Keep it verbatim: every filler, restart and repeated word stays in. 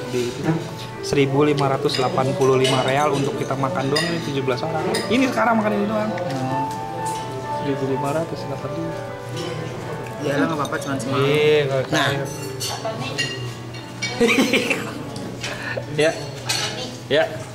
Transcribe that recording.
di itu seribu lima ratus delapan puluh lima real untuk kita makan doang, ini tujuh belas orang. Ini sekarang makan ini doang. seribu lima ratus dapat dia. Ya lah nggak apa-apa, cuma semalam. Iya, Nah. ya. Ya.